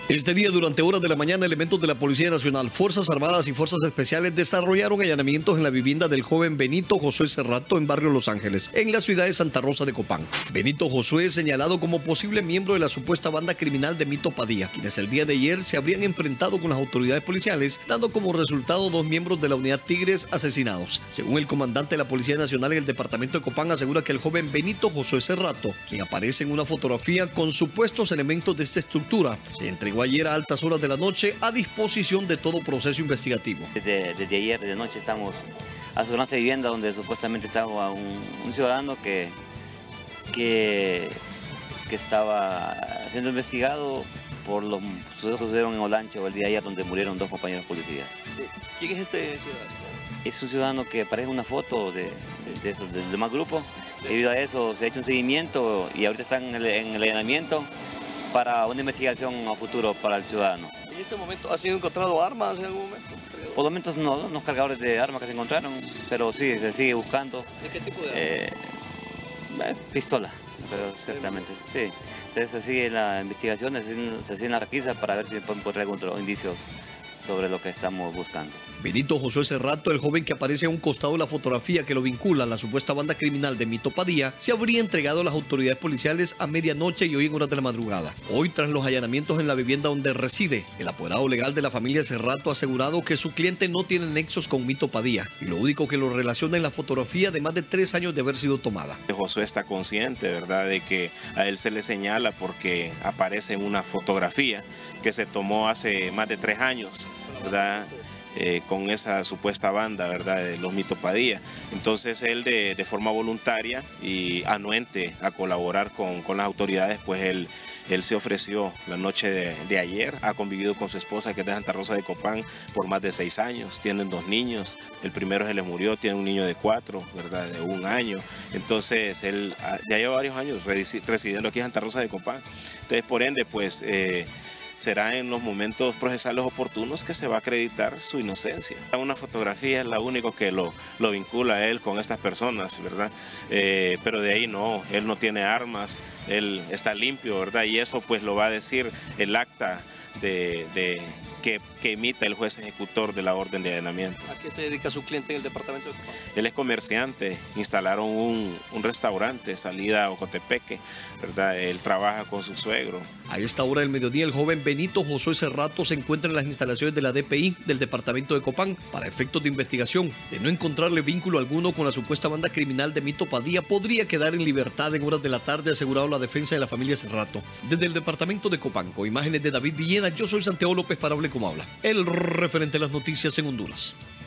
Este día, durante horas de la mañana, elementos de la Policía Nacional, Fuerzas Armadas y Fuerzas Especiales desarrollaron allanamientos en la vivienda del joven Benito Josué Cerrato en barrio Los Ángeles, en la ciudad de Santa Rosa de Copán. Benito Josué es señalado como posible miembro de la supuesta banda criminal de Mito Padilla, quienes el día de ayer se habrían enfrentado con las autoridades policiales, dando como resultado 2 miembros de la unidad Tigres asesinados. Según el comandante de la Policía Nacional en el departamento de Copán, asegura que el joven Benito Josué Cerrato, quien aparece en una fotografía con supuestos elementos de esta estructura, se entregó ayer a altas horas de la noche a disposición de todo proceso investigativo. Desde ayer de noche estamos asegurando esta vivienda donde supuestamente estaba un ciudadano que estaba siendo investigado por los sucesos que sucedieron en Olancho el día de ayer, donde murieron 2 compañeros policías. Sí. ¿Quién es este ciudadano? Es un ciudadano que aparece en una foto del demás grupo. Debido a eso se ha hecho un seguimiento y ahorita están en el allanamiento para una investigación a futuro para el ciudadano. ¿En este momento ha sido encontrado armas en algún momento? Por lo menos no, unos cargadores de armas que se encontraron, pero sí, se sigue buscando. ¿De qué tipo de armas? Pistola, pero ciertamente, sí. Entonces se sigue la investigación, se sigue la requisa para ver si se pueden encontrar algún indicio sobre lo que estamos buscando. Benito Josué Cerrato, el joven que aparece a un costado de la fotografía que lo vincula a la supuesta banda criminal de Mito Padilla, se habría entregado a las autoridades policiales a medianoche y hoy en horas de la madrugada. Hoy, tras los allanamientos en la vivienda donde reside, el apoderado legal de la familia Cerrato ha asegurado que su cliente no tiene nexos con Mito Padilla y lo único que lo relaciona es la fotografía de más de 3 años de haber sido tomada. Josué está consciente, ¿verdad?, de que a él se le señala porque aparece en una fotografía que se tomó hace más de 3 años, ¿verdad?, con esa supuesta banda, ¿verdad?, de los Mito Padilla. Entonces él de forma voluntaria y anuente a colaborar con las autoridades, pues él se ofreció la noche de ayer, ha convivido con su esposa, que es de Santa Rosa de Copán, por más de 6 años, tienen 2 niños, el primero se le murió, tiene un niño de 4, ¿verdad?, de 1 año. Entonces él ya lleva varios años residiendo aquí en Santa Rosa de Copán. Entonces, por ende, pues será en los momentos procesales oportunos que se va a acreditar su inocencia. Una fotografía es la única que lo vincula a él con estas personas, ¿verdad? Pero de ahí no, él no tiene armas, él está limpio, ¿verdad? Y eso pues lo va a decir el acta que emita el juez ejecutor de la orden de allanamiento. ¿A qué se dedica su cliente en el departamento de Copán? Él es comerciante, instalaron un restaurante, salida a Ocotepeque, ¿verdad? Él trabaja con su suegro. A esta hora del mediodía, el joven Benito Josué Cerrato se encuentra en las instalaciones de la DPI del departamento de Copán para efectos de investigación. De no encontrarle vínculo alguno con la supuesta banda criminal de Mito Padilla, podría quedar en libertad en horas de la tarde, asegurado la defensa de la familia Cerrato. Desde el departamento de Copán, con imágenes de David Villena, yo soy Santiago López para Hable Como Habla, el referente de las noticias en Honduras.